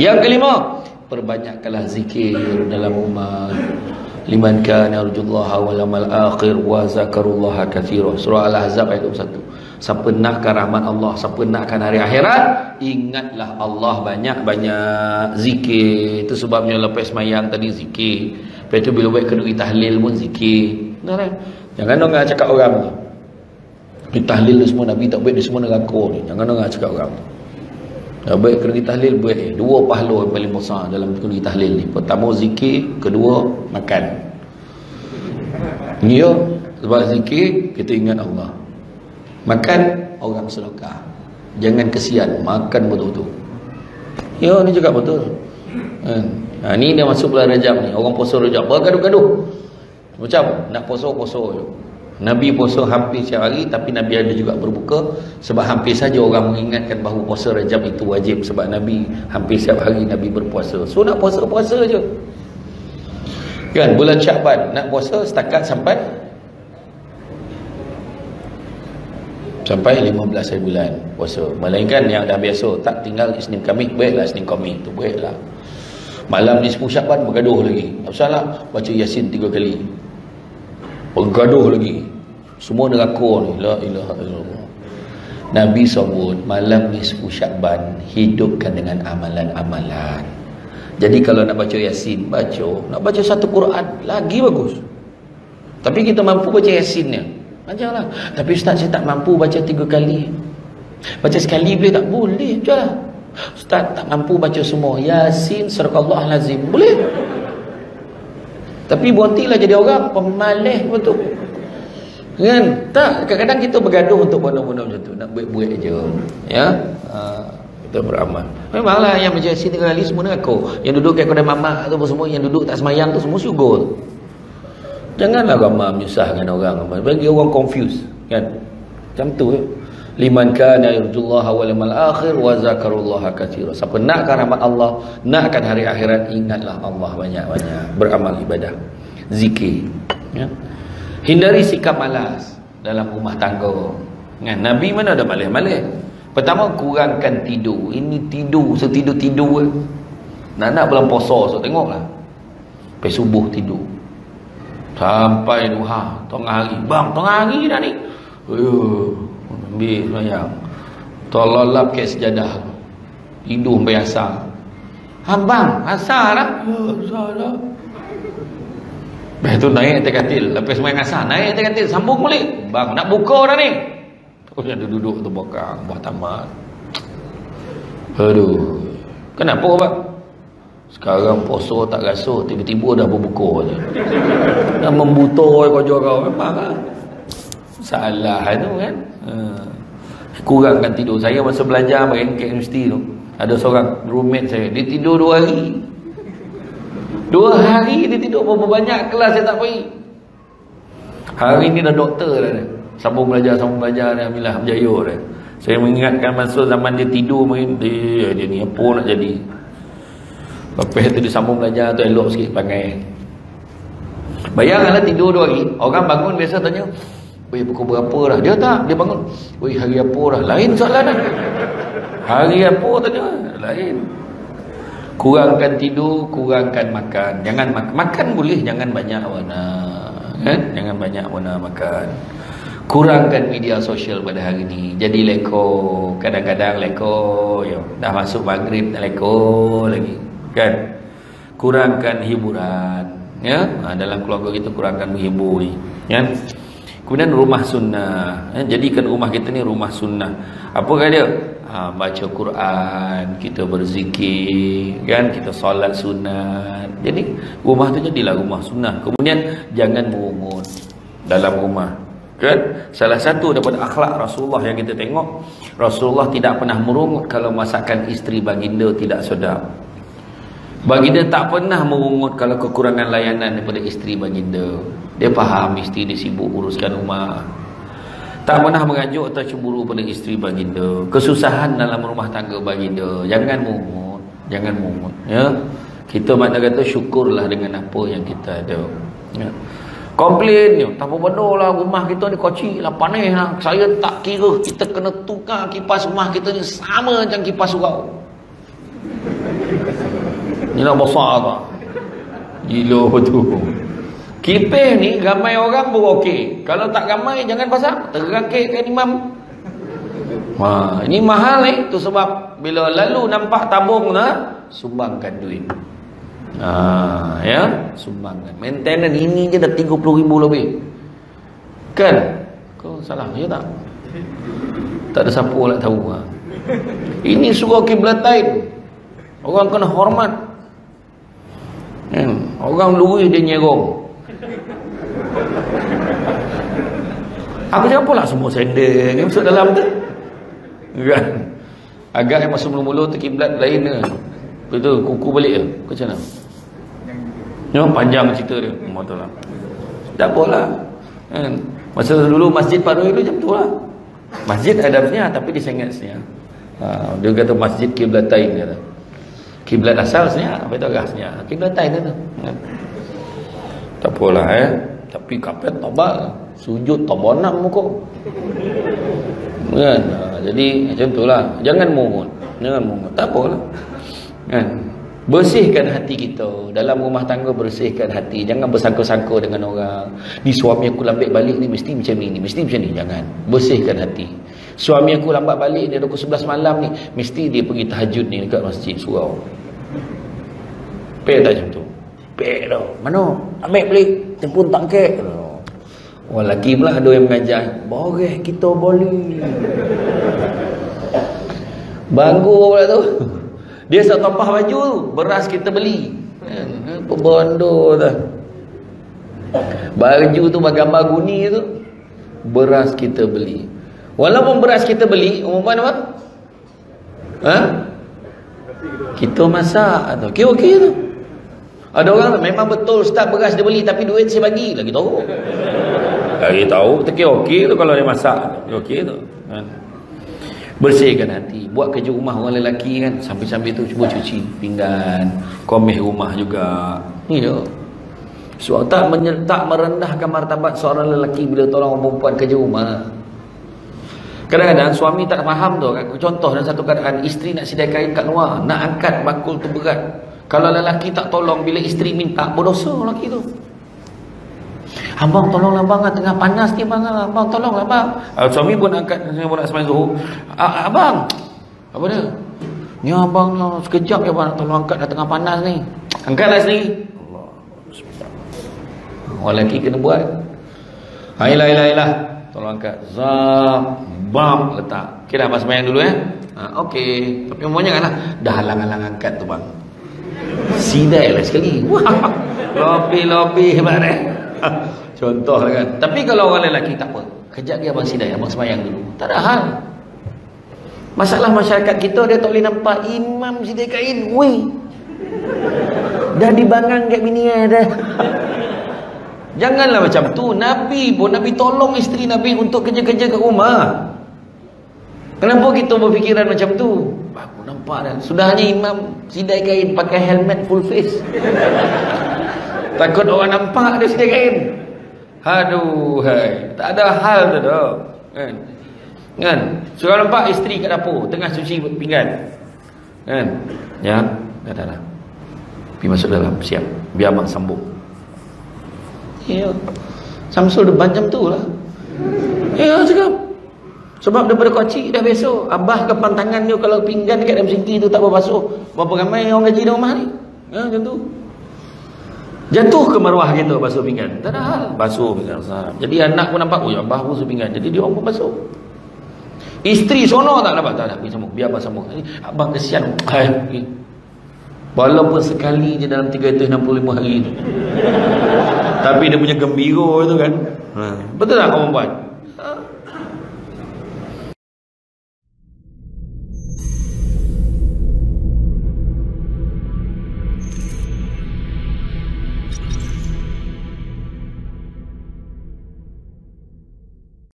Yang kelima, perbanyakkanlah zikir dalam rumah. Liman kana yarjullaha wal yawmal akhir wa zakarullaha katsira. Surah Al-Ahzab ayat 21. Siapa nakkan rahmat Allah, siapa nakkan hari akhirat, ingatlah Allah, banyak-banyak zikir. Itu sebabnya lepas semayang tadi zikir. Lepas tu bila buat kedui tahlil pun zikir. Benar kan? Jangan orang cakap orang tu. Di tahlil semua Nabi tak buat, dia semua neraka ni. Jangan orang cakap orang tu. Dah baik kedui tahlil buat dua pahala yang paling besar dalam kedui tahlil ni. Pertama zikir, kedua makan. Ya, sebab zikir kita ingat Allah. Makan orang sedekah. Jangan kesian, makan betul-betul. Ya, ni juga betul. Ni dia masuk bulan Rajab ni. Orang puasa Rajab bergaduh-gaduh. Macam nak puasa je. Nabi puasa hampir setiap hari, tapi Nabi ada juga berbuka. Sebab hampir saja orang mengingatkan bahawa puasa Rajab itu wajib. Sebab Nabi hampir setiap hari Nabi berpuasa. So nak puasa je. Kan bulan Syakban nak puasa setakat sampai 15 hari bulan puasa. Melainkan yang dah biasa tak tinggal Isnin Khamis, baiklah Isnin Khamis tu baiklah. Malam ni 10 Syakban bergaduh lagi. Tak salah baca Yasin 3 kali. Bergaduh lagi. Semua neraka ni. La ilaha illallah. Nabi sebut malam ni 10 Syakban hidupkan dengan amalan-amalan. Jadi kalau nak baca Yasin, baca. Nak baca satu Quran lagi bagus. Tapi kita mampu baca Yasinnya, bacalah. Tapi Ustaz saya tak mampu baca 3 kali. Baca sekali boleh tak? Boleh je lah. Ustaz tak mampu baca semua Yasin, Surah Al-Azim. Boleh. Tapi berhentilah jadi orang pemalih betul. Kan? Tak, kadang-kadang kita bergaduh untuk benda-benda macam tu. Nak buat-buat je. Ya. Kita beramal. Memanglah yang baca Yasin 3 kali semua neraka. Yang duduk kat kedai mamak tu semua, yang duduk tak semayang tu semua syurga tu. Janganlah ramai menyusahkan orang. Bagi orang confuse, kan? Macam tu ya. Liman kana yarjullaha wal yawmal akhir wa zakarullaha katsira. Siapa nakkan rahmat Allah, nakkan hari akhirat, ingatlah Allah banyak-banyak. Beramal ibadah, zikir, ya. Hindari sikap malas dalam rumah tangga. Kan? Nabi mana ada malas-malas. Pertama, kurangkan tidur. Ini tidur, setidur-tidur. Nak bulan puasa, so tengoklah. Sampai subuh tidur. Sampai duha, tengah hari. Bang, tengah hari dah ni. Ambil semayang. Tolong lap ke sejadah. Tidur sampai asar. Bang, asar lah. Asar lah. Lepas tu naik atas katil. Lepas semayang asar, naik atas katil. Sambung balik. Bang, nak buka dah ni. Terus ada duduk tu belakang, buah tamat. Aduh. Kenapa bang? Sekarang puasa tak rasa, tiba-tiba dah berbuka je. Dah membutuh kau jorang. Memang lah. Salah tu kan. Kurangkan tidur. Saya masa belajar kat universiti tu, ada seorang roommate saya, dia tidur 2 hari. 2 hari dia tidur. Berapa banyak kelas saya tak pergi. Hari ni dah doktor dah dia. Sambung belajar ni, alhamdulillah berjaya dah. Saya mengingatkan masa zaman dia tidur main, dia ni apa nak jadi. Lepas tu dia sambung belajar tu elok sikit panggil. Bayangkanlah tidur 2 hari. Orang bangun biasa tanya, "Weh, pukul berapa dah?" Dia tak, dia bangun, "Weh, hari apa dah?" Lain soalan dah. Hari apa tanya? Lain. Kurangkan tidur, kurangkan makan. Jangan makan boleh, jangan banyak warna. Kan? Jangan banyak warna makan. Kurangkan media sosial pada hari ni. Jadi leko, kadang-kadang leko, ya, dah masuk maghrib dah leko lagi. Kan? Kurangkan hiburan, ya. Dalam keluarga kita kurangkan menghibur ni, ya. Kemudian rumah sunnah, ya. Jadikan rumah kita ni rumah sunnah. Apa kata dia? Baca Quran, kita berzikir, kan, kita solat sunat. Jadi rumah tu jadilah rumah sunnah. Kemudian jangan merungut dalam rumah. Kan? Salah satu daripada akhlak Rasulullah yang kita tengok, Rasulullah tidak pernah merungut kalau masakan isteri baginda tidak sedap. Baginda tak pernah merungut kalau kekurangan layanan daripada isteri baginda. Dia faham isteri dia sibuk uruskan rumah. Tak pernah mengajuk atau cemburu pada isteri baginda. Kesusahan dalam rumah tangga baginda, jangan merungut, jangan merungut, ya. Kita makna kata syukurlah dengan apa yang kita ada, ya. Komplain je, tak apa benda lah, rumah kita ni kocik lah, panas lah, saya tak kira, kita kena tukar kipas rumah kita ni sama macam kipas surau. Ni nak besar tak? Gila tu. Kipis ni ramai orang pun okey. Kalau tak ramai jangan pasang, terangkitkan imam. Ini mahal ni. Tu sebab bila lalu nampak tabung lah, sumbangkan duit. Ya, sumbangkan. Maintenance ini je dah 30,000 lebih. Kan? Kau salah je tak? Tak ada siapa nak tahu. Ini surah Qiblatain. Orang kena hormat. Orang luis dia nyerong. Aku cakap pula semua sender ni masuk dalam tu. Kan? Agak yang masuk mula-mula tu kiblat lain ke. Betul kuku balik ke. Macam mana? Memang panjang cerita dia. Betul lah. Tak apalah. Kan? Masa dulu masjid Pak Doi tu macam tu lah. Masjid adabnya tapi dia sangat senyap. Dia kata masjid Qiblatain kata. Kiblat asal senyap, apa itu agak senyap. Qiblatain tu. Tak apalah tapi kapet tebal, sujud tabanam muka. Kan? Jadi macam itulah. Jangan mungut. Tak apalah. Kan? Bersihkan hati kita. Dalam rumah tangga bersihkan hati. Jangan bersangka-sangka dengan orang. Ni suami aku lambat balik ni mesti macam ni, mesti macam ni. Jangan. Bersihkan hati. Suami aku lambat balik dia pukul 11 malam ni, mesti dia pergi tahajud ni dekat masjid surau. Pek tak macam tu? Pek tau. Mana? Ambil balik. Telefon tak kek. Orang lelaki pula ada yang mengajar. Boreh kita boleh. Banggu pula tu. Dia sok topah baju, beras kita beli. Apa bondo tu. Baju tu gambar guni tu, beras kita beli. Walaupun beras kita beli, umumkan apa? Kita masak atau okey tu. Ada orang memang betul start beras dia beli tapi duit saya bagi, lagi tahu. Lagi tahu okey tu kalau dia masak. Okey tu. Bersihkan hati. Buat kerja rumah orang lelaki kan, sambil-sambil tu cuba cuci pinggan, komeh rumah juga. Ni dia. So, tak merendahkan martabat seorang lelaki bila tolong orang perempuan kerja rumah. Kadang-kadang suami tak faham tu. Contoh dalam satu keadaan, isteri nak sidai kain kat luar, nak angkat bakul tu berat. Kalau lelaki tak tolong, bila isteri minta, berdosa lelaki tu. Abang tolonglah bang, tengah panas ni bang. Abang tolonglah bang. Suami pun angkat, saya pun nak sembahyang zuhur. Abang, apa dia? Ni abang sekejap ya bang nak tolong angkat dah tengah panas ni. Angkatlah sendiri. Allah. Orang lelaki kena buat. Ayolah. Tolong angkat. Zam, bam, letak. Okey dah, abang sembahyang dulu okey. Tapi umumnya kan dah halang-halang angkat tu bang. Sidai lah sekali. Lopi hebat Contoh kan. Tapi kalau orang lelaki tak apa, kejap dia abang sidai, abang sembahyang dulu. Tak ada hal. Masalah masyarakat kita, dia tak boleh nampak imam sidai kain. Weh, dah dibangang kat bini dah. Janganlah macam tu. Nabi pun, Nabi tolong isteri Nabi untuk kerja-kerja kat rumah. Kenapa kita berfikiran macam tu? Aku nampak dah. Sudahnya imam sidai kain pakai helmet full face. Takut orang nampak dia sidai kain. Aduh, tak ada hal tu dah. Kan? Surah nampak isteri kat dapur tengah cuci pinggan. Kan? Ya, dah. Pergi masuk dalam, siap. Biar abang sambung. Ya. Samsul depan macam tu lah. Ya, cakap. Sebab daripada kocik dah besok. Abah kepan tangan dia kalau pinggan dekat dalam sinki tu tak berbasuh. Berapa ramai orang gaji di rumah ni? Ya, macam tu. Jatuh ke maruah kita basuh pinggan. Tak ada hal. Basuh pinggan. Jadi anak pun nampak, abah basuh pinggan. Jadi dia orang pun basuh. Isteri sono tak dapat. Tak pergi sambung. Biar abang sambung. Abang kesian. Walaupun sekali je dalam 365 hari tu. Tapi dia punya gembira tu kan. Betul tak kawan-kawan?